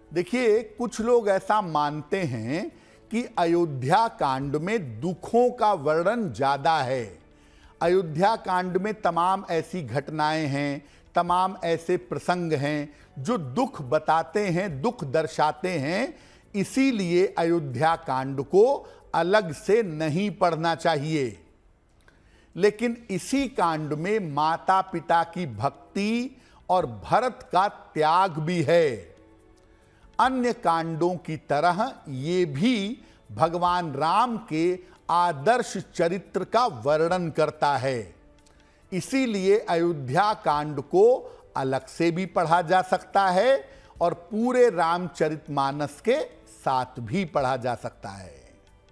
देखिए, कुछ लोग ऐसा मानते हैं कि अयोध्या कांड में दुखों का वर्णन ज्यादा है। अयोध्या कांड में तमाम ऐसी घटनाएं हैं, तमाम ऐसे प्रसंग हैं जो दुख बताते हैं, दुख दर्शाते हैं। इसीलिए अयोध्या कांड को अलग से नहीं पढ़ना चाहिए। लेकिन इसी कांड में माता पिता की भक्ति और भरत का त्याग भी है। अन्य कांडों की तरह ये भी भगवान राम के आदर्श चरित्र का वर्णन करता है। इसीलिए अयोध्या कांड को अलग से भी पढ़ा जा सकता है और पूरे रामचरितमानस के साथ भी पढ़ा जा सकता है।